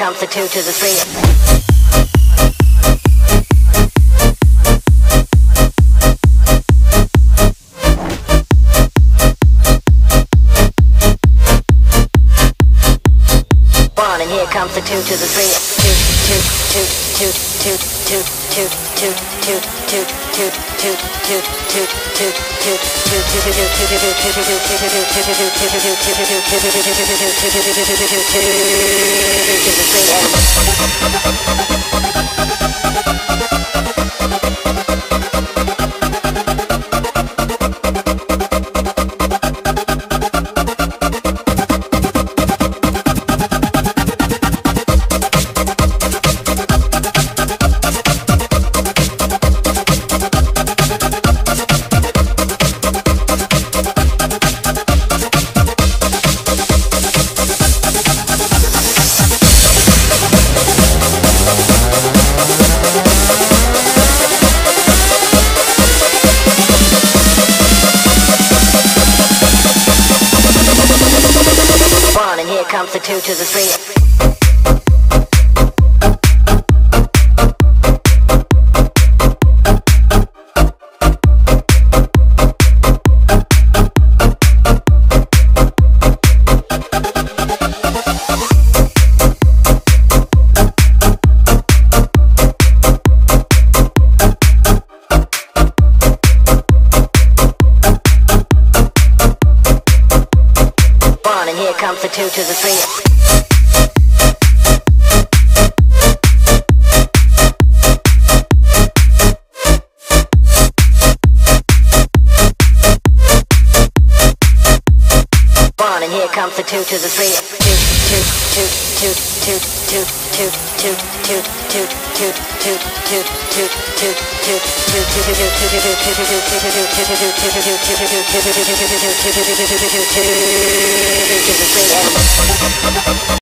comes the 2 to the 3. And here comes the 2 to the 3. 1 and here comes the 2 to the 3. And here comes the 2 to the 3. 1 and here comes the 2 to the 3. 2 to the 3.